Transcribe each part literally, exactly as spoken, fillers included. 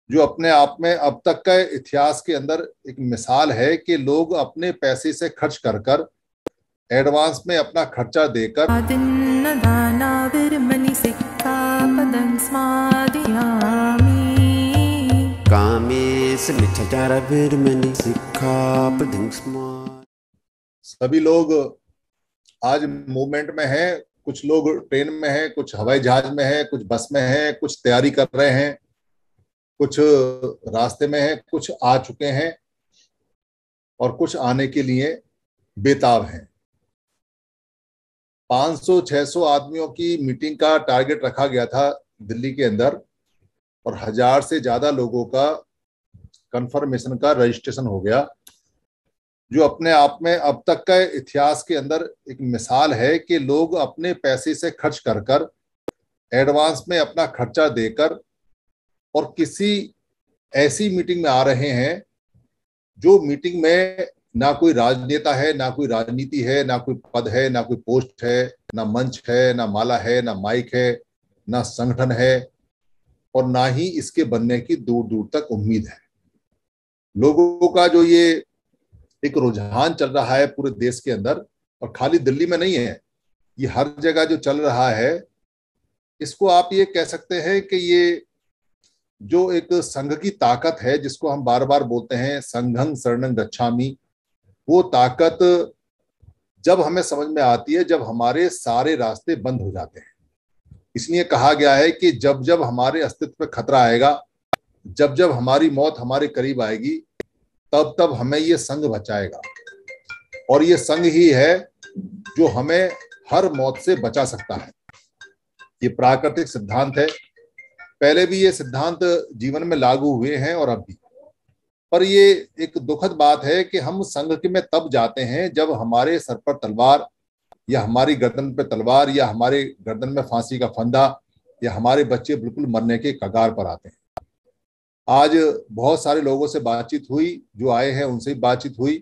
जो अपने आप में अब तक का इतिहास के अंदर एक मिसाल है कि लोग अपने पैसे से खर्च कर कर एडवांस में अपना खर्चा देकर सभी लोग आज मूवमेंट में हैं। कुछ लोग ट्रेन में हैं, कुछ हवाई जहाज में हैं, कुछ बस में हैं, कुछ तैयारी कर रहे हैं, कुछ रास्ते में हैं, कुछ आ चुके हैं और कुछ आने के लिए बेताब हैं। पाँच सौ छह सौ आदमियों की मीटिंग का टारगेट रखा गया था दिल्ली के अंदर और हजार से ज्यादा लोगों का कंफर्मेशन का रजिस्ट्रेशन हो गया, जो अपने आप में अब तक का इतिहास के अंदर एक मिसाल है कि लोग अपने पैसे से खर्च कर कर एडवांस में अपना खर्चा देकर और किसी ऐसी मीटिंग में आ रहे हैं जो मीटिंग में ना कोई राजनेता है, ना कोई राजनीति है, ना कोई पद है, ना कोई पोस्ट है, ना मंच है, ना माला है, ना माइक है, ना संगठन है और ना ही इसके बनने की दूर दूर तक उम्मीद है। लोगों का जो ये एक रुझान चल रहा है पूरे देश के अंदर, और खाली दिल्ली में नहीं है, ये हर जगह जो चल रहा है, इसको आप ये कह सकते हैं कि ये जो एक संघ की ताकत है, जिसको हम बार बार बोलते हैं संघं शरणं गच्छामि, वो ताकत जब हमें समझ में आती है जब हमारे सारे रास्ते बंद हो जाते हैं। इसलिए कहा गया है कि जब जब हमारे अस्तित्व पे खतरा आएगा, जब जब हमारी मौत हमारे करीब आएगी, तब तब हमें ये संघ बचाएगा। और ये संघ ही है जो हमें हर मौत से बचा सकता है। ये प्राकृतिक सिद्धांत है। पहले भी ये सिद्धांत जीवन में लागू हुए हैं और अब भी। पर ये एक दुखद बात है कि हम संघ में तब जाते हैं जब हमारे सर पर तलवार या हमारी गर्दन पर तलवार या हमारे गर्दन में फांसी का फंदा या हमारे बच्चे बिल्कुल मरने के कगार पर आते हैं। आज बहुत सारे लोगों से बातचीत हुई, जो आए हैं उनसे भी बातचीत हुई,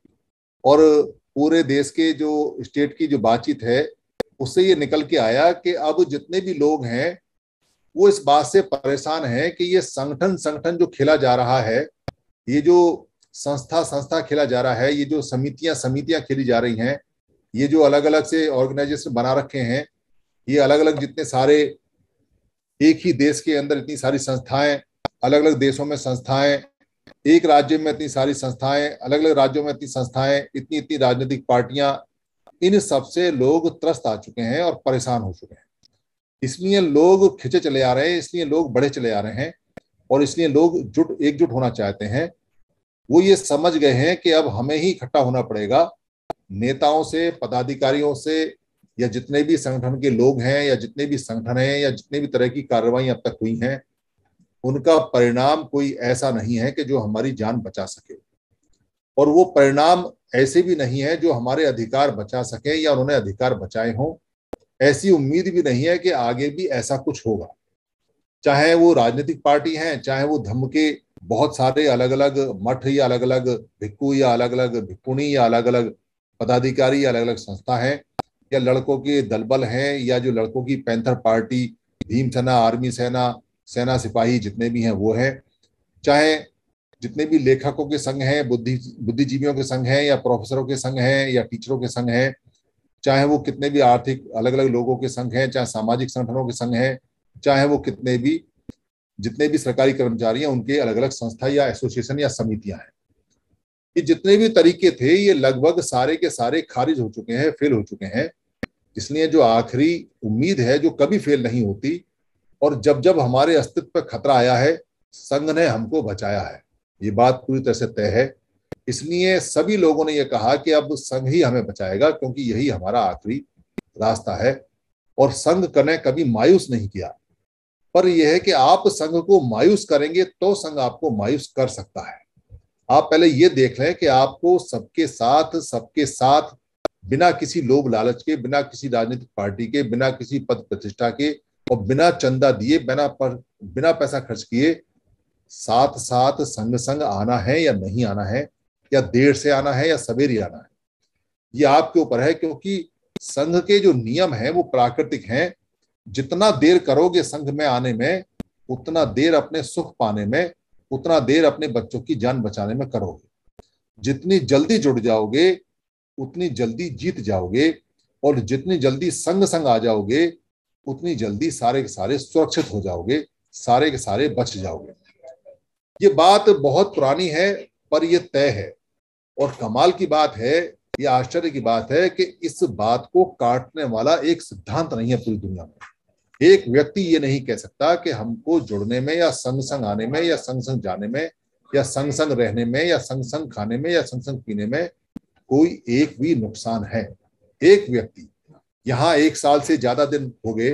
और पूरे देश के जो स्टेट की जो बातचीत है उससे ये निकल के आया कि अब जितने भी लोग हैं वो इस बात से परेशान हैं कि ये संगठन संगठन जो खेला जा रहा है, ये जो संस्था संस्था खेला जा रहा है, ये जो समितियां समितियां खेली जा रही हैं, ये जो अलग अलग से ऑर्गेनाइजेशन बना रखे हैं, ये अलग अलग जितने सारे एक ही देश के अंदर इतनी सारी संस्थाएं, अलग अलग देशों में संस्थाएं, एक राज्य में इतनी सारी संस्थाएं, अलग अलग राज्यों में इतनी संस्थाएं, इतनी इतनी राजनीतिक पार्टियां, इन सबसे लोग त्रस्त आ चुके हैं और परेशान हो चुके हैं। इसलिए लोग खिंचे चले आ रहे हैं, इसलिए लोग बढ़े चले आ रहे हैं और इसलिए लोग जुट एकजुट होना चाहते हैं। वो ये समझ गए हैं कि अब हमें ही इकट्ठा होना पड़ेगा। नेताओं से, पदाधिकारियों से, या जितने भी संगठन के लोग हैं, या जितने भी संगठन हैं, या जितने भी तरह की कार्रवाई अब तक हुई हैं, उनका परिणाम कोई ऐसा नहीं है कि जो हमारी जान बचा सके, और वो परिणाम ऐसे भी नहीं है जो हमारे अधिकार बचा सके या उन्होंने अधिकार बचाए हों। ऐसी उम्मीद भी नहीं है कि आगे भी ऐसा कुछ होगा। चाहे वो राजनीतिक पार्टी हैं, चाहे वो धम्म के बहुत सारे अलग अलग मठ या अलग अलग भिक्खु या अलग अलग भिक्खुणी या अलग अलग पदाधिकारी या अलग अलग संस्था है, या लड़कों के दलबल हैं, या जो लड़कों की पैंथर पार्टी, भीम सेना, आर्मी सेना, सेना सिपाही जितने भी हैं वो हैं, चाहे जितने भी लेखकों के संघ हैं, बुद्धि बुद्धिजीवियों के संघ हैं, या प्रोफेसरों के संघ हैं, या टीचरों के संघ हैं, चाहे वो कितने भी आर्थिक अलग अलग लोगों के संघ हैं, चाहे सामाजिक संगठनों के संघ हैं, चाहे वो कितने भी जितने भी सरकारी कर्मचारी हैं उनके अलग अलग संस्था या एसोसिएशन या समितियां हैं। ये जितने भी तरीके थे ये लगभग सारे के सारे खारिज हो चुके हैं, फेल हो चुके हैं। इसलिए जो आखिरी उम्मीद है जो कभी फेल नहीं होती, और जब जब हमारे अस्तित्व पर खतरा आया है, संघ ने हमको बचाया है, ये बात पूरी तरह से तय है। इसलिए सभी लोगों ने यह कहा कि अब संघ ही हमें बचाएगा, क्योंकि यही हमारा आखिरी रास्ता है। और संघ ने कभी मायूस नहीं किया, पर यह है कि आप संघ को मायूस करेंगे तो संघ आपको मायूस कर सकता है। आप पहले ये देख लें कि आपको सबके साथ सबके साथ बिना किसी लोभ लालच के, बिना किसी राजनीतिक पार्टी के, बिना किसी पद प्रतिष्ठा के, और बिना चंदा दिए, बिना पर बिना पैसा खर्च किए साथ साथ संग संग आना है या नहीं आना है, या देर से आना है या सवेरे आना है, ये आपके ऊपर है। क्योंकि संघ के जो नियम हैं वो प्राकृतिक हैं। जितना देर करोगे संघ में आने में, उतना देर अपने सुख पाने में, उतना देर अपने बच्चों की जान बचाने में करोगे। जितनी जल्दी जुड़ जाओगे उतनी जल्दी जीत जाओगे, और जितनी जल्दी संग संग आ जाओगे उतनी जल्दी सारे के सारे सुरक्षित हो जाओगे, सारे के सारे बच जाओगे। ये बात बहुत पुरानी है पर यह तय है। और कमाल की बात है, यह आश्चर्य की बात है कि इस बात को काटने वाला एक सिद्धांत नहीं है पूरी दुनिया में। एक व्यक्ति ये नहीं कह सकता कि हमको जुड़ने में या संग संग आने में या संग संग जाने में या संग संग रहने में या संग संग खाने में या संग संग पीने में कोई एक भी नुकसान है। एक व्यक्ति यहाँ एक साल से ज्यादा दिन हो गए,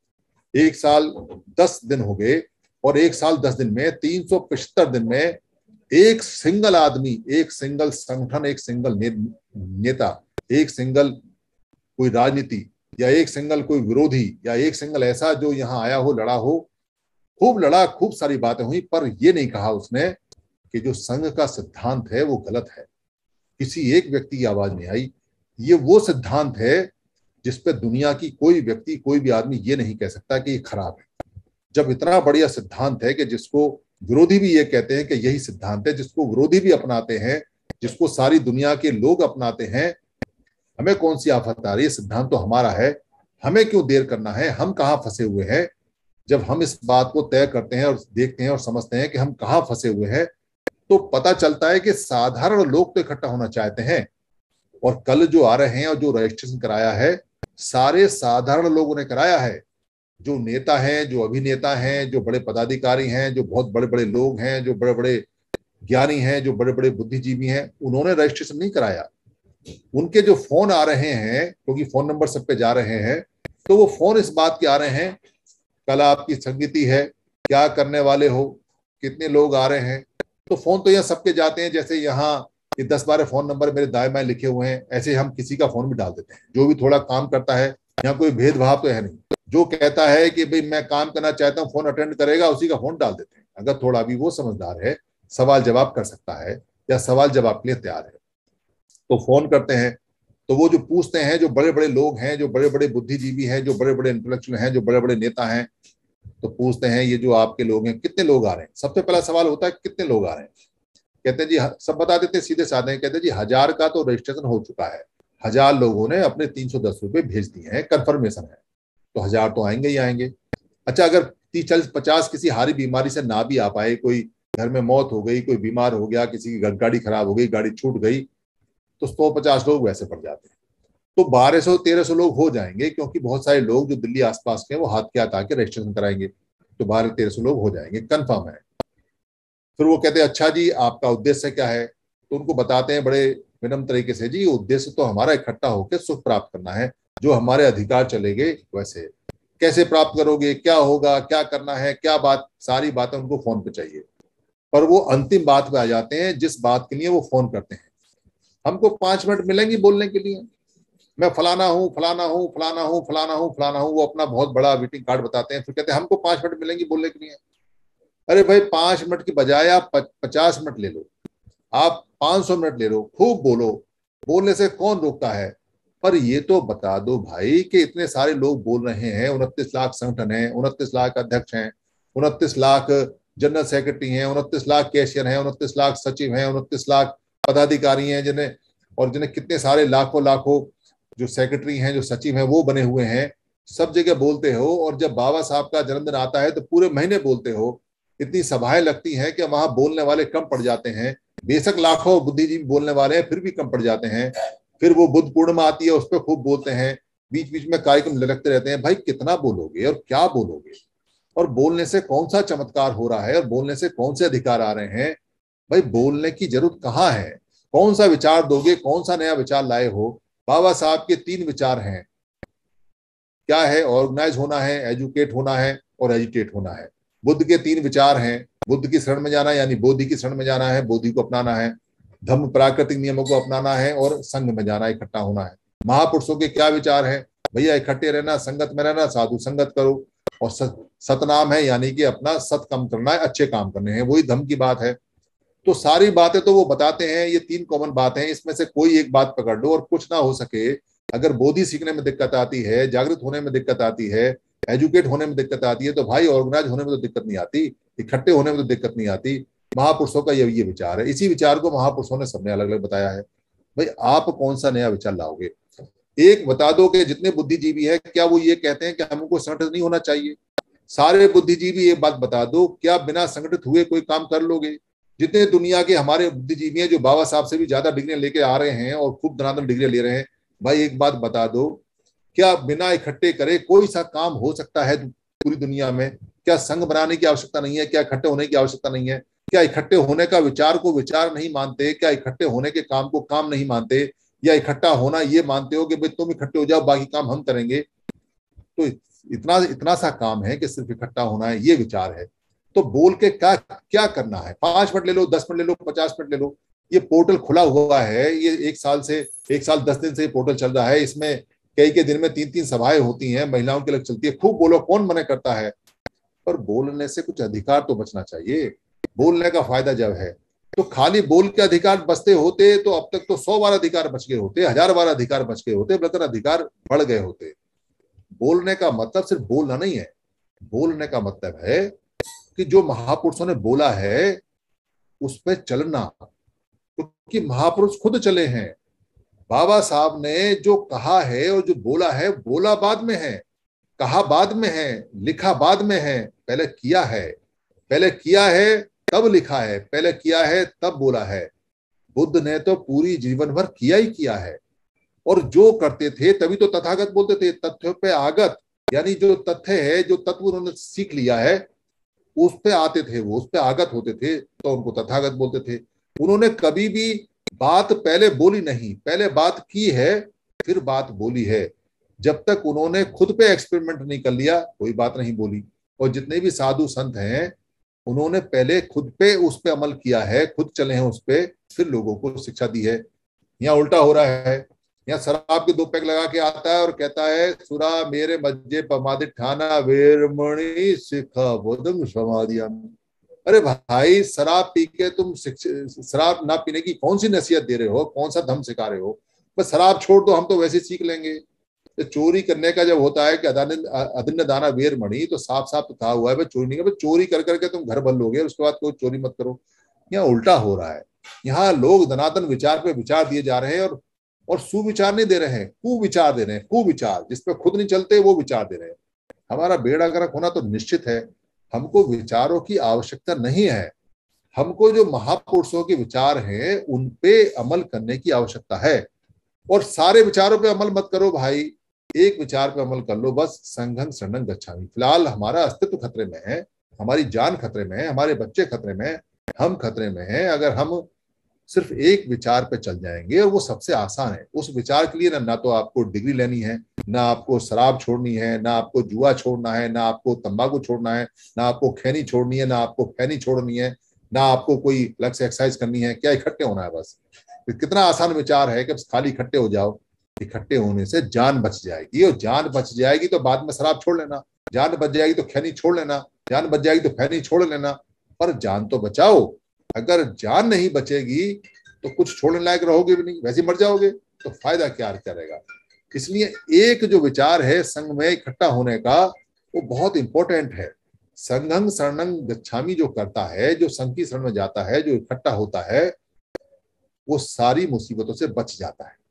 एक साल दस दिन हो गए, और एक साल दस दिन में तीन सौ पचहत्तर दिन में एक सिंगल आदमी, एक सिंगल संगठन, एक सिंगल ने, नेता, एक सिंगल कोई राजनीति या एक सिंगल कोई विरोधी या एक सिंगल ऐसा जो यहाँ आया हो, लड़ा हो, खूब लड़ा, खूब सारी बातें हुई, पर ये नहीं कहा उसने कि जो संघ का सिद्धांत है वो गलत है। किसी एक व्यक्ति की आवाज नहीं आई। ये वो सिद्धांत है जिसपे दुनिया की कोई व्यक्ति, कोई भी आदमी ये नहीं कह सकता कि ये खराब है। जब इतना बढ़िया सिद्धांत है कि जिसको विरोधी भी ये कहते हैं कि यही सिद्धांत है, जिसको विरोधी भी अपनाते हैं, जिसको सारी दुनिया के लोग अपनाते हैं, हमें कौन सी आफत आ रही है? सिद्धांत तो हमारा है, हमें क्यों देर करना है? हम कहाँ फंसे हुए हैं? जब हम इस बात को तय करते हैं और देखते हैं और समझते हैं कि हम कहाँ फंसे हुए हैं, तो पता चलता है कि साधारण लोग तो इकट्ठा होना चाहते हैं। और कल जो आ रहे हैं और जो रजिस्ट्रेशन कराया है, सारे साधारण लोगों ने कराया है। जो नेता हैं, जो अभिनेता हैं, जो बड़े पदाधिकारी हैं, जो बहुत बड़े बड़े लोग हैं, जो बड़े बड़े ज्ञानी हैं, जो बड़े बड़े बुद्धिजीवी हैं, उन्होंने रजिस्ट्रेशन नहीं कराया। उनके जो फोन आ रहे हैं, क्योंकि फोन नंबर सब पे जा रहे हैं, तो वो फोन इस बात के आ रहे हैं, कल आपकी संगति है, क्या करने वाले हो, कितने लोग आ रहे हैं। तो फोन तो यहाँ सबके जाते हैं, जैसे यहाँ ये दस बारह फोन नंबर मेरे दाएं बाएं लिखे हुए हैं, ऐसे हम किसी का फोन भी डाल देते हैं। जो भी थोड़ा काम करता है, यहाँ कोई भेदभाव तो है नहीं। जो कहता है कि भाई मैं काम करना चाहता हूँ, फोन अटेंड करेगा, उसी का फोन डाल देते हैं। अगर थोड़ा भी वो समझदार है, सवाल जवाब कर सकता है या सवाल जवाब के लिए तैयार है, तो फोन करते हैं। तो वो जो पूछते हैं, जो बड़े बड़े लोग हैं, जो बड़े बड़े बुद्धिजीवी हैं, जो बड़े बड़े इंटेलेक्चुअल हैं, जो बड़े बड़े नेता हैं, तो पूछते हैं ये जो आपके लोग हैं कितने लोग आ रहे हैं। सबसे पहला सवाल होता है कितने लोग आ रहे हैं। कहते हैं जी, सब बता देते हैं सीधे साधे, कहते हैं जी हजार का तो रजिस्ट्रेशन हो चुका है, हजार लोगों ने अपने तीन सौ दस रुपए भेज दिए हैं, कंफर्मेशन है, तो हजार तो आएंगे ही आएंगे। अच्छा, अगर तीस चालीस पचास किसी हारी बीमारी से ना भी आ पाए, कोई घर में मौत हो गई, कोई बीमार हो गया, किसी की गाड़ी खराब हो गई, गाड़ी छूट गई, तो सौ पचास लोग वैसे पड़ जाते हैं। तो बारह सौ तेरह सौ लोग हो जाएंगे, क्योंकि बहुत सारे लोग जो दिल्ली आसपास के हैं वो हाथ के हाथ आके रजिस्ट्रेशन कराएंगे, तो बारह तेरह सौ लोग हो जाएंगे, कंफर्म है। फिर वो कहते हैं अच्छा जी आपका उद्देश्य क्या है, तो उनको बताते हैं बड़े विनम्र तरीके से, जी उद्देश्य तो हमारा इकट्ठा होकर सुख प्राप्त करना है, जो हमारे अधिकार चले गए वैसे। कैसे प्राप्त करोगे, क्या होगा, क्या करना है, क्या बात, सारी बातें उनको फोन पे चाहिए। पर वो अंतिम बात पे आ जाते हैं जिस बात के लिए वो फोन करते हैं। हमको पांच मिनट मिलेंगी बोलने के लिए, मैं फलाना हूँ फलाना हूँ फलाना हूँ फलाना हूँ फलाना हूँ, वो अपना बहुत बड़ा विजिटिंग कार्ड बताते हैं। फिर कहते हैं हमको पांच मिनट मिलेंगी बोलने के लिए। अरे भाई, पांच मिनट की बजाय आप पचास मिनट ले लो, आप पांच सौ मिनट ले लो, खूब बोलो, बोलने से कौन रोकता है। पर ये तो बता दो भाई कि इतने सारे लोग बोल रहे हैं, उनतीस लाख संगठन है, उनतीस लाख अध्यक्ष हैं, उनतीस लाख जनरल सेक्रेटरी हैं, उनतीस लाख कैशियर हैं, उनतीस लाख सचिव हैं, उनतीस लाख पदाधिकारी हैं, जिन्हें और जिन्हें कितने सारे लाखों लाखों जो सेक्रेटरी हैं, जो सचिव हैं, वो बने हुए हैं। सब जगह बोलते हो, और जब बाबा साहब का जन्मदिन आता है तो पूरे महीने बोलते हो। इतनी सभाएं लगती हैं कि वहां बोलने वाले कम पड़ जाते हैं। बेशक लाखों बुद्धिजीवी बोलने वाले हैं, फिर भी कम पड़ जाते हैं। फिर वो बुद्ध पूर्णिमा आती है, उस पर खूब बोलते हैं, बीच बीच में कार्यक्रम लटकते रहते हैं। भाई कितना बोलोगे और क्या बोलोगे, और बोलने से कौन सा चमत्कार हो रहा है, और बोलने से कौन से अधिकार आ रहे हैं। भाई बोलने की जरूरत कहाँ है, कौन सा विचार दोगे, कौन सा नया विचार लाए हो। बाबा साहब के तीन विचार हैं, क्या है, ऑर्गेनाइज होना है, एजुकेट होना है और एजिटेट होना है। बुद्ध के तीन विचार हैं, बुद्ध की शरण में जाना यानी बोधि की शरण में जाना है, बोधि को अपनाना है, धम्म प्राकृतिक नियमों को अपनाना है, और संघ में जाना, इकट्ठा होना है। महापुरुषों के क्या विचार हैं, भैया इकट्ठे रहना, संगत में रहना, साधु संगत करो, और सत, सतनाम है यानी कि अपना सत काम करना है, अच्छे काम करने हैं, वही धम्म की बात है। तो सारी बातें तो वो बताते हैं, ये तीन कॉमन बातें हैं, इसमें से कोई एक बात पकड़ लो, और कुछ ना हो सके, अगर बोधि सीखने में दिक्कत आती है, जागृत होने में दिक्कत आती है, एजुकेट होने में दिक्कत आती है, तो भाई ऑर्गेनाइज होने में तो दिक्कत नहीं आती, इकट्ठे होने में तो दिक्कत नहीं आती। महापुरुषों का ये ये विचार है, इसी विचार को महापुरुषों ने सबने अलग अलग बताया है। भाई आप कौन सा नया विचार लाओगे? एक बता दो कि जितने बुद्धिजीवी है क्या वो ये कहते हैं कि हमको संगठित नहीं होना चाहिए? सारे बुद्धिजीवी एक बात बता दो, क्या बिना संगठित हुए कोई काम कर लोगे? जितने दुनिया के हमारे बुद्धिजीवी हैं जो बाबा साहब से भी ज्यादा डिग्रियां लेके आ रहे हैं और खूब धनाधन डिग्रियां ले रहे हैं, भाई एक बात बता दो, क्या बिना इकट्ठे करे कोई सा काम हो सकता है पूरी दुनिया में? क्या संघ बनाने की आवश्यकता नहीं है? क्या इकट्ठे होने की आवश्यकता नहीं है? क्या इकट्ठे होने का विचार को विचार नहीं मानते? क्या इकट्ठे होने के काम को काम नहीं मानते? या इकट्ठा होना ये मानते हो कि भाई तुम इकट्ठे हो जाओ, बाकी काम हम करेंगे? तो इतना इतना सा काम है कि सिर्फ इकट्ठा होना है, ये विचार है। तो बोल के क्या क्या करना है? पांच मिनट ले लो, दस मिनट ले लो, पचास मिनट ले लो। ये पोर्टल खुला हुआ है, ये एक साल से एक साल दस दिन से ये पोर्टल चल रहा है। इसमें कई के दिन में तीन तीन सभाएं होती हैं, महिलाओं के लिए चलती है। खूब बोलो, कौन मना करता है? पर बोलने से कुछ अधिकार तो बचना चाहिए। बोलने का फायदा जब है, तो खाली बोल के अधिकार बचते होते तो अब तक तो सौ बार अधिकार बच गए होते, हजार बार अधिकार बच गए होते, बल्कि अधिकार बढ़ गए होते। बोलने का मतलब सिर्फ बोलना नहीं है। बोलने का मतलब है कि जो महापुरुषों ने बोला है उस पर चलना, क्योंकि तो महापुरुष खुद चले हैं। बाबा साहब ने जो कहा है और जो बोला है, बोला बाद में है, कहा बाद में है, लिखा बाद में है, पहले किया है। पहले किया है तब लिखा है, पहले किया है तब बोला है। बुद्ध ने तो पूरी जीवन भर किया ही किया है, और जो करते थे तभी तो तथागत बोलते थे। तथ्य पे आगत, यानी जो तथ्य है, जो तत्व उन्होंने सीख लिया है, उस पे आते थे वो, उस पे आगत होते थे, तो उनको तथागत बोलते थे। उन्होंने कभी भी बात पहले बोली नहीं, पहले बात की है फिर बात बोली है। जब तक उन्होंने खुद पे एक्सपेरिमेंट नहीं कर लिया, कोई बात नहीं बोली। और जितने भी साधु संत हैं, उन्होंने पहले खुद पे उस पे अमल किया है, खुद चले हैं उस पे, फिर लोगों को शिक्षा दी है। यहाँ उल्टा हो रहा है। यहाँ शराब के दो पैक लगा के आता है और कहता है, सुरा मेरे मज्जे पमादि ठाना वेरमणि सिखा बोधम समाधिया। अरे भाई, शराब पी के तुम शराब ना पीने की कौन सी नसीहत दे रहे हो? कौन सा धम सिखा रहे हो? बस शराब छोड़ दो, हम तो वैसे सीख लेंगे। तो चोरी करने का जब होता है कि अदिन्न दाना वेर मणि, तो साफ साफ कहा हुआ है भाई चोरी नहीं कर, चोरी कर करके तुम घर बन लोगे, उसके बाद कोई चोरी मत करो। यहाँ उल्टा हो रहा है। यहाँ लोग धनातन विचार पे विचार दिए जा रहे हैं, और और सुविचार नहीं दे रहे हैं, कुविचार दे रहे हैं। कुविचार जिसपे खुद नहीं चलते वो विचार दे रहे हैं। हमारा बेड़ा गर्क होना तो निश्चित है। हमको विचारों की आवश्यकता नहीं है, हमको जो महापुरुषों के विचार हैं उन पे अमल करने की आवश्यकता है। और सारे विचारों पे अमल मत करो भाई, एक विचार पे अमल कर लो बस, संघं शरणं गच्छामि। फिलहाल हमारा अस्तित्व खतरे में है, हमारी जान खतरे में है, हमारे बच्चे खतरे में है, हम खतरे में हैं। अगर हम सिर्फ एक विचार पे चल जाएंगे, और वो सबसे आसान है। उस विचार के लिए ना ना तो आपको डिग्री लेनी है, ना आपको शराब छोड़नी है, ना आपको जुआ छोड़ना है, ना आपको तंबाकू छोड़ना है, ना आपको खैनी छोड़नी है, ना आपको फैनी छोड़नी है, ना आपको कोई अलग से एक्सरसाइज करनी है। क्या इकट्ठे होना है बस। कितना आसान विचार है कि खाली इकट्ठे हो जाओ। इकट्ठे होने से जान बच जाएगी, और जान बच जाएगी तो बाद में शराब छोड़ लेना, जान बच जाएगी तो खैनी छोड़ लेना, जान बच जाएगी तो फैनी छोड़ लेना, पर जान तो बचाओ। अगर जान नहीं बचेगी तो कुछ छोड़ने लायक रहोगे भी नहीं, वैसे मर जाओगे, तो फायदा क्या करेगा। इसलिए एक जो विचार है संघ में इकट्ठा होने का, वो बहुत इंपॉर्टेंट है। संघं शरणं गच्छामि जो करता है, जो संघ की शरण में जाता है, जो इकट्ठा होता है, वो सारी मुसीबतों से बच जाता है।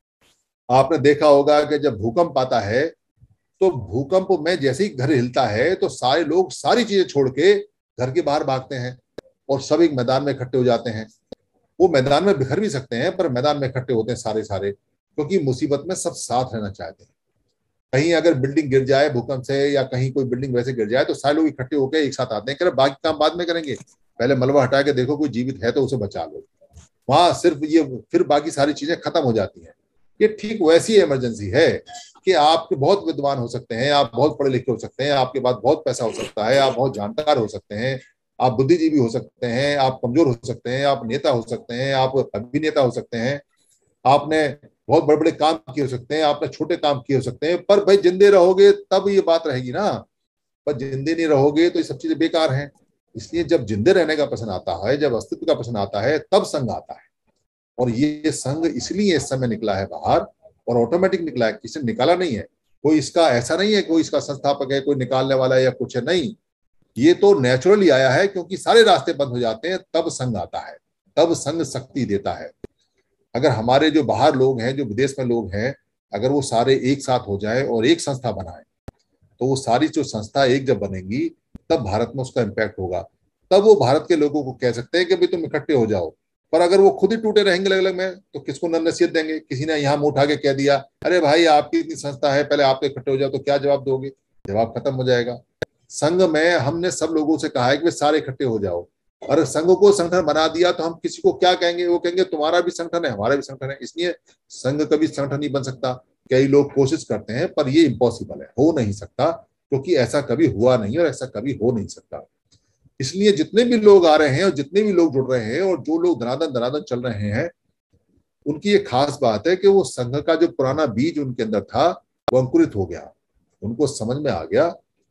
आपने देखा होगा कि जब भूकंप आता है, तो भूकंप में जैसे ही घर हिलता है तो सारे लोग सारी चीजें छोड़ के घर के बाहर भागते हैं, और सब एक मैदान में इकट्ठे हो जाते हैं। वो मैदान में बिखर भी सकते हैं, पर मैदान में इकट्ठे होते हैं सारे सारे, क्योंकि मुसीबत में सब साथ रहना चाहते हैं। कहीं अगर बिल्डिंग गिर जाए भूकंप से, या कहीं कोई बिल्डिंग वैसे गिर जाए, तो सारे लोग इकट्ठे होकर एक साथ आते हैं कि बाकी काम बाद में करेंगे, पहले मलबा हटा के देखो कोई जीवित है तो उसे बचा लो। वहां सिर्फ ये, फिर बाकी सारी चीजें खत्म हो जाती हैं। ये ठीक वैसी इमरजेंसी है कि आप बहुत विद्वान हो सकते हैं, आप बहुत पढ़े लिखे हो सकते हैं, आपके पास बहुत पैसा हो सकता है, आप बहुत जानकार हो सकते हैं, आप बुद्धिजीवी हो सकते हैं, आप कमजोर हो सकते हैं, आप नेता हो सकते हैं, आप अभिनेता हो सकते हैं, आपने बहुत बड़े बड़े काम किए हो सकते हैं, आपने छोटे काम किए हो सकते हैं, पर भाई जिंदे रहोगे तब ये बात रहेगी ना। पर जिंदे नहीं रहोगे तो ये सब चीजें बेकार हैं। इसलिए जब जिंदे रहने का प्रश्न आता है, जब अस्तित्व का प्रश्न आता है, तब संघ आता है। और ये संघ इसलिए इस समय निकला है बाहर, और ऑटोमेटिक निकला है, किसी ने निकाला नहीं है। कोई इसका ऐसा नहीं है, कोई इसका संस्थापक है, कोई निकालने वाला है या कुछ है, नहीं। ये तो नेचुरली आया है, क्योंकि सारे रास्ते बंद हो जाते हैं तब संघ आता है, तब संघ शक्ति देता है। अगर हमारे जो बाहर लोग हैं, जो विदेश में लोग हैं, अगर वो सारे एक साथ हो जाए और एक संस्था बनाए, तो वो सारी जो संस्था एक जब बनेगी तब भारत में उसका इम्पैक्ट होगा। तब वो भारत के लोगों को कह सकते हैं कि भाई तुम इकट्ठे हो जाओ। पर अगर वो खुद ही टूटे रहेंगे अलग अलग में, तो किसको नसीहत देंगे? किसी ने यहाँ मुंह उठा के कह दिया, अरे भाई आपकी इतनी संस्था है, पहले आप इकट्ठे हो जाओ, तो क्या जवाब दोगे? जवाब खत्म हो जाएगा। संघ में हमने सब लोगों से कहा है कि वे सारे इकट्ठे हो जाओ, और संघ को संगठन बना दिया तो हम किसी को क्या कहेंगे? वो कहेंगे तुम्हारा भी संगठन है, हमारा भी संगठन है। इसलिए संघ कभी संगठन नहीं बन सकता। कई लोग कोशिश करते हैं, पर ये इम्पॉसिबल है, हो नहीं सकता, क्योंकि ऐसा कभी हुआ नहीं और ऐसा कभी हो नहीं सकता। इसलिए जितने भी लोग आ रहे हैं और जितने भी लोग जुड़ रहे हैं और जो लोग धनाधन धनाधन चल रहे हैं, उनकी एक खास बात है कि वो संघ का जो पुराना बीज उनके अंदर था वो अंकुरित हो गया। उनको समझ में आ गया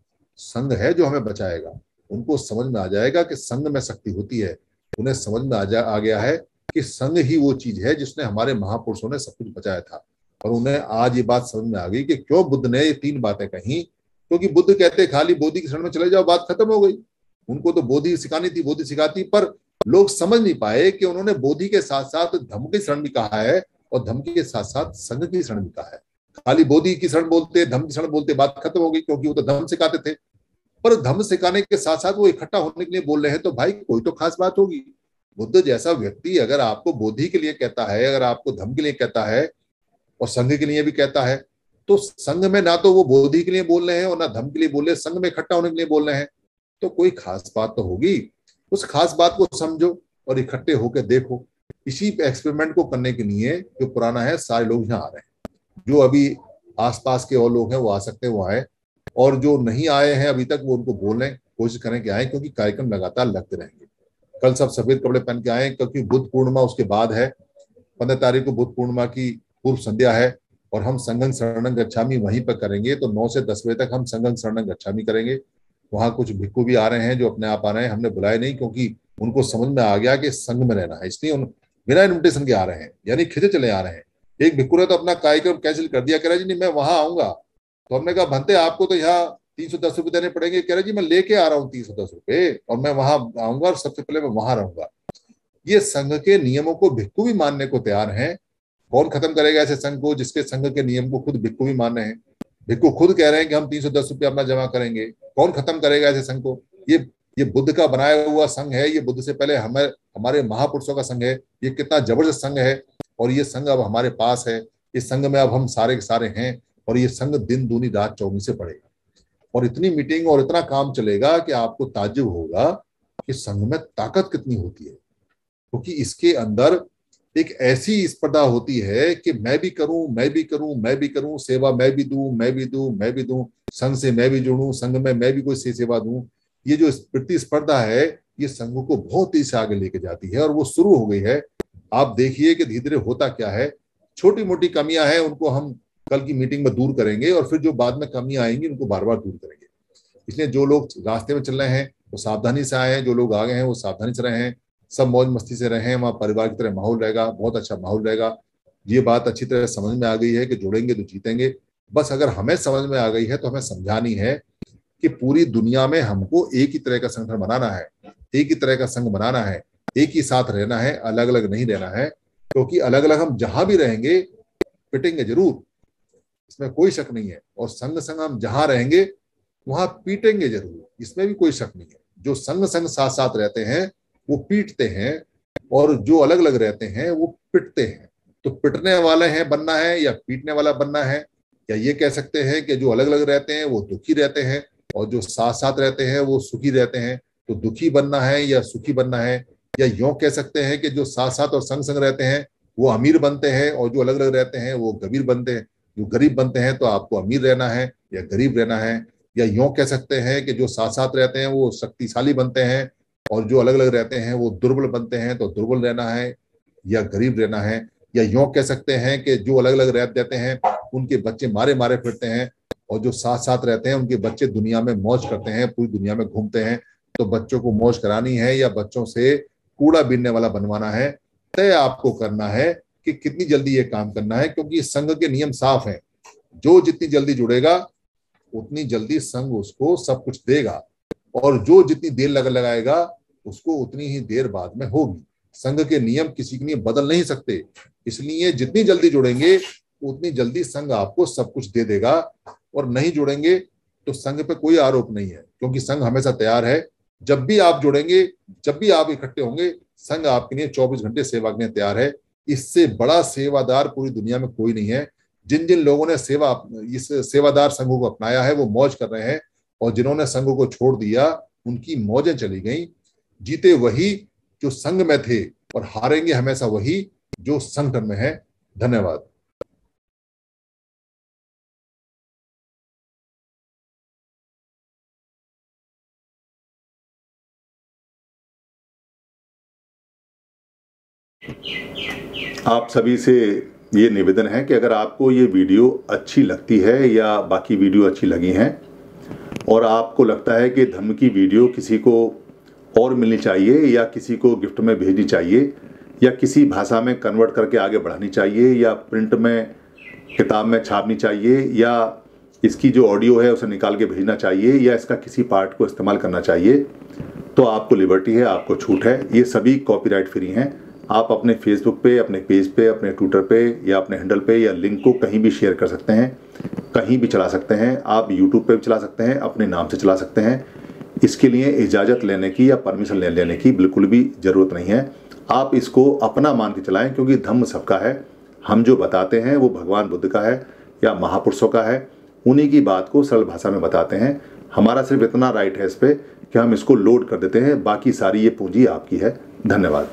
संघ है जो हमें बचाएगा। उनको समझ में आ जाएगा कि संघ में शक्ति होती है। उन्हें समझ में आ जा आ गया है कि संघ ही वो चीज है जिसने हमारे महापुरुषों ने सब कुछ बचाया था। और उन्हें आज ये बात समझ में आ गई कि क्यों बुद्ध ने ये तीन बातें कही। क्योंकि बुद्ध कहते खाली बोधि की शरण में चले जाओ, बात खत्म हो गई। उनको तो बोधि सिखानी थी, बोधि सिखाती, पर लोग समझ नहीं पाए कि उन्होंने बोधि के साथ साथ धम्म की शरण भी कहा है और धम्म के साथ साथ संघ की शरण भी कहा है। खाली बोधि की शरण बोलते, धम्म की शरण बोलते, बात खत्म हो गई, क्योंकि वो तो धम्म सिखाते थे। पर धम्म सिखाने के साथ साथ वो इकट्ठा होने के लिए बोल रहे हैं, तो भाई कोई तो खास बात होगी। बुद्ध जैसा व्यक्ति अगर आपको बोधि के लिए कहता है, अगर आपको धम्म के लिए कहता है और संघ के लिए भी कहता है, तो संघ में ना तो वो बोधि के लिए बोल रहे हैं और ना धम्म के लिए बोल रहे हैं, संघ में इकट्ठा होने के लिए बोल रहे हैं, तो कोई खास बात तो होगी। उस खास बात को समझो और इकट्ठे होकर देखो। इसी एक्सपेरिमेंट को करने के लिए जो पुराना है, सारे लोग यहाँ आ रहे हैं। जो अभी आसपास के और लोग हैं वो आ सकते हैं, वो आए, और जो नहीं आए हैं अभी तक वो उनको बोलें, कोशिश करें कि आए, क्योंकि कार्यक्रम लगातार लगते रहेंगे। कल सब सफेद कपड़े पहन के आए, क्योंकि बुद्ध पूर्णिमा उसके बाद है। पंद्रह तारीख को बुद्ध पूर्णिमा की पूर्व संध्या है और हम संघं शरणं गच्छामि वहीं पर करेंगे। तो नौ से दस बजे तक हम संघं शरणं गच्छामि करेंगे। वहां कुछ भिक्खु भी आ रहे हैं जो अपने आप आ रहे हैं, हमने बुलाए नहीं, क्योंकि उनको समझ में आ गया कि संघ में रहना है, इसलिए उन बिना इन्विटेशन के आ रहे हैं, यानी खिंचे चले आ रहे हैं। एक भिक्खु ने तो अपना कार्यक्रम कैंसिल कर दिया, कह रहा जी नहीं मैं वहां आऊंगा। तो हमने कहा भंते आपको तो यहाँ तीन सौ दस रुपए देने पड़ेंगे। कह रहे जी मैं लेके आ रहा हूँ तीन सौ दस रुपए, और मैं वहां आऊंगा और सबसे पहले मैं वहां रहूंगा। ये संघ के नियमों को भिक्खु भी मानने को तैयार हैं। कौन खत्म करेगा ऐसे संघ को जिसके संघ के नियम को खुद भिक्खु भी मान रहे हैं? भिक्खु खुद कह रहे हैं कि हम तीन सौ दस रुपये अपना जमा करेंगे। कौन खत्म करेगा ऐसे संघ को? ये ये बुद्ध का बनाया हुआ संघ है, ये बुद्ध से पहले हमें हमारे महापुरुषों का संघ है। ये कितना जबरदस्त संघ है, और ये संघ अब हमारे पास है। इस संघ में अब हम सारे के सारे हैं, और ये संघ दिन दूनी रात चौगनी से बढ़ेगा, और इतनी मीटिंग और इतना काम चलेगा कि आपको ताज्जुब होगा कि संघ में ताकत कितनी होती है। क्योंकि इसके अंदर एक ऐसी स्पर्धा होती है कि मैं भी करूं, मैं भी करूं, मैं भी करूं, सेवा मैं भी दूं, मैं भी दूं, मैं भी दूं, संघ से मैं भी जुड़ूं, संघ में मैं भी कोई सेवा दूं। ये जो प्रतिस्पर्धा है, ये संघ को बहुत तेजी से आगे लेके जाती है, और वो शुरू हो गई है। आप देखिए कि धीरे धीरे होता क्या है। छोटी मोटी कमियां हैं, उनको हम कल की मीटिंग में दूर करेंगे, और फिर जो बाद में कमियां आएंगी उनको बार बार दूर करेंगे। इसलिए जो लोग रास्ते में चल रहे हैं वो सावधानी से आए हैं, जो लोग आगे हैं वो सावधानी से रहे हैं, सब मौज मस्ती से रहें। वहाँ परिवार की तरह माहौल रहेगा, बहुत अच्छा माहौल रहेगा। ये बात अच्छी तरह समझ में आ गई है कि जुड़ेंगे तो जीतेंगे। बस अगर हमें समझ में आ गई है तो हमें समझानी है कि पूरी दुनिया में हमको एक ही तरह का संगठन बनाना है, एक ही तरह का संघ बनाना है, एक ही साथ रहना है, अलग अलग नहीं रहना है। क्योंकि अलग अलग हम जहां भी रहेंगे पिटेंगे जरूर, इसमें कोई शक नहीं है। और संघ संघ हम जहां रहेंगे वहां पीटेंगे जरूर, इसमें भी कोई शक नहीं है। जो संघ संघ साथ साथ रहते हैं वो पीटते हैं, और जो अलग अलग रहते हैं वो पिटते हैं। तो पिटने वाले हैं बनना है या पीटने वाला बनना है? या ये कह सकते हैं कि जो अलग अलग रहते हैं वो दुखी रहते हैं, और जो साथ साथ रहते हैं वो सुखी रहते हैं? तो दुखी बनना है या सुखी बनना है? या यूं कह सकते हैं कि जो साथ साथ और संग संग रहते हैं वो अमीर बनते हैं, और जो अलग अलग रहते हैं वो गरीब बनते हैं? जो गरीब बनते हैं तो आपको अमीर रहना है या गरीब रहना है? या यूं कह सकते हैं कि जो साथ साथ रहते हैं वो शक्तिशाली बनते हैं, और जो अलग अलग रहते हैं वो दुर्बल बनते हैं, तो दुर्बल रहना है या गरीब रहना है? या यूं कह सकते हैं कि जो अलग अलग रहते हैं उनके बच्चे मारे मारे फिरते हैं, और जो साथ साथ रहते हैं उनके बच्चे दुनिया में मौज करते हैं, पूरी दुनिया में घूमते हैं? तो बच्चों को मौज करानी है या बच्चों से कूड़ा बीनने वाला बनवाना है? तय आपको करना है कि कितनी जल्दी ये काम करना है, क्योंकि संघ के नियम साफ हैं। जो जितनी जल्दी जुड़ेगा उतनी जल्दी संघ उसको सब कुछ देगा, और जो जितनी देर लग लगाएगा उसको उतनी ही देर बाद में होगी। संघ के नियम किसी के लिए बदल नहीं सकते, इसलिए जितनी जल्दी जुड़ेंगे उतनी जल्दी संघ आपको सब कुछ दे देगा। और नहीं जुड़ेंगे तो संघ पे कोई आरोप नहीं है, क्योंकि संघ हमेशा तैयार है। जब भी आप जुड़ेंगे, जब भी आप इकट्ठे होंगे, संघ आपके लिए चौबीस घंटे सेवा के लिए तैयार है। इससे बड़ा सेवादार पूरी दुनिया में कोई नहीं है। जिन जिन लोगों ने सेवा इस सेवादार संघों को अपनाया है वो मौज कर रहे हैं, और जिन्होंने संघ को छोड़ दिया उनकी मौजें चली गई। जीते वही जो संघ में थे, और हारेंगे हमेशा वही जो संगठन में है। धन्यवाद। आप सभी से ये निवेदन है कि अगर आपको ये वीडियो अच्छी लगती है या बाकी वीडियो अच्छी लगी हैं और आपको लगता है कि धर्म की वीडियो किसी को और मिलनी चाहिए या किसी को गिफ्ट में भेजनी चाहिए या किसी भाषा में कन्वर्ट करके आगे बढ़ानी चाहिए या प्रिंट में किताब में छापनी चाहिए या इसकी जो ऑडियो है उसे निकाल के भेजना चाहिए या इसका किसी पार्ट को इस्तेमाल करना चाहिए, तो आपको लिबर्टी है, आपको छूट है। ये सभी कॉपीराइट फ्री हैं। आप अपने फेसबुक पे, अपने पेज पे, अपने ट्विटर पे या अपने हैंडल पे या लिंक को कहीं भी शेयर कर सकते हैं, कहीं भी चला सकते हैं। आप यूट्यूब पे भी चला सकते हैं, अपने नाम से चला सकते हैं। इसके लिए इजाज़त लेने की या परमिशन ले लेने की बिल्कुल भी ज़रूरत नहीं है। आप इसको अपना मान के चलाएं, क्योंकि धम्म सबका है। हम जो बताते हैं वो भगवान बुद्ध का है या महापुरुषों का है, उन्हीं की बात को सरल भाषा में बताते हैं। हमारा सिर्फ इतना राइट है इस पर कि हम इसको लोड कर देते हैं, बाकी सारी ये पूंजी आपकी है। धन्यवाद।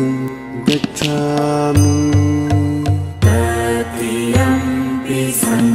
Gacchami Tatiyampi Sangam